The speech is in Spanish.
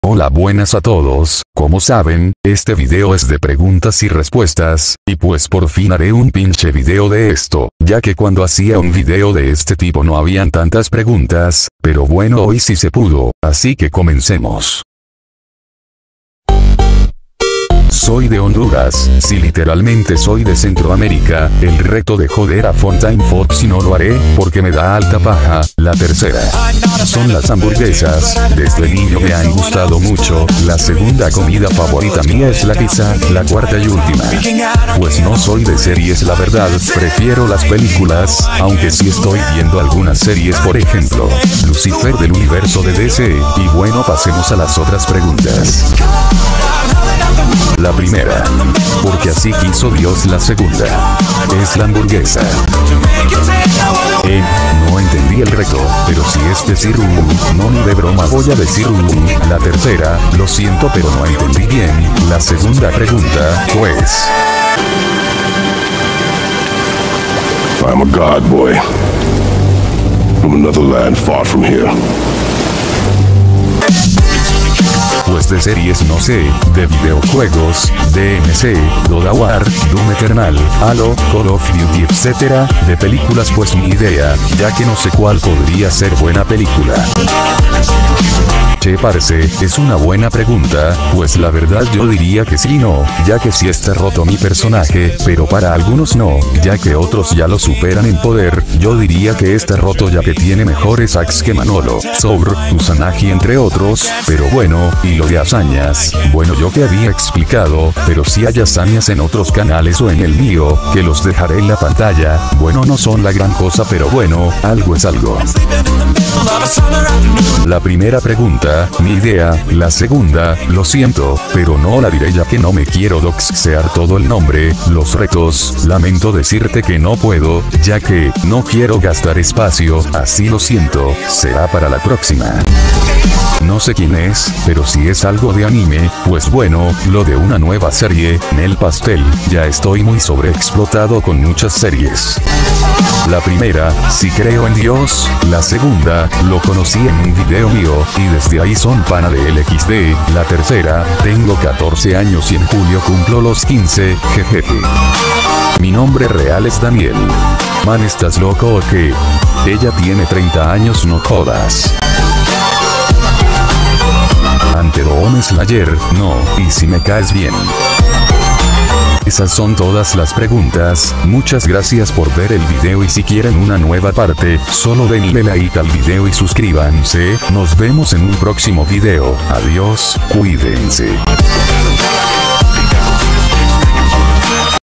Hola, buenas a todos. Como saben, este video es de preguntas y respuestas, y pues por fin haré un pinche video de esto, ya que cuando hacía un video de este tipo no habían tantas preguntas, pero bueno, hoy sí se pudo, así que comencemos. Soy de Honduras, si literalmente soy de Centroamérica, el reto de joder a Fontaine Fox y no lo haré, porque me da alta paja. La tercera son las hamburguesas, desde niño me han gustado mucho. La segunda comida favorita mía es la pizza. La cuarta y última, pues no soy de series, la verdad, prefiero las películas, aunque sí estoy viendo algunas series, por ejemplo, Lucifer del universo de DC, y bueno, pasemos a las otras preguntas. La primera, porque así quiso Dios. La segunda, es la hamburguesa. No entendí el reto, pero si es decir no, ni de broma voy a decir La tercera, lo siento pero no entendí bien. La segunda pregunta, pues. I'm a god boy from another land far from here. Pues de series no sé, de videojuegos, DMC, God of War, Doom Eternal, Halo, Call of Duty, etc. De películas pues ni idea, ya que no sé cuál podría ser buena película. Che, parce, es una buena pregunta, pues la verdad yo diría que sí y no, ya que sí está roto mi personaje, pero para algunos no, ya que otros ya lo superan en poder. Yo diría que está roto ya que tiene mejores hacks que Manolo, Sour, Kusanagi entre otros, pero bueno, y lo de hazañas, bueno yo te había explicado, pero si hay hazañas en otros canales o en el mío, que los dejaré en la pantalla, bueno no son la gran cosa pero bueno, algo es algo. La primera pregunta, ni idea. La segunda, lo siento, pero no la diré ya que no me quiero doxear todo el nombre. Los retos, lamento decirte que no puedo, ya que no quiero gastar espacio, así lo siento, será para la próxima. No sé quién es, pero si es algo de anime, pues bueno, lo de una nueva serie, Nel Pastel, ya estoy muy sobreexplotado con muchas series. La primera, si creo en Dios. La segunda, lo conocí en un video mío, y desde ahí son pana de LXD. La tercera, tengo 14 años y en julio cumplo los 15, jejeje. Mi nombre real es Daniel. Man, ¿estás loco o qué? Ella tiene 30 años, no jodas. Anteroom Slayer, no, y si me caes bien. Esas son todas las preguntas, muchas gracias por ver el video y si quieren una nueva parte, solo denle like al video y suscríbanse, nos vemos en un próximo video, adiós, cuídense.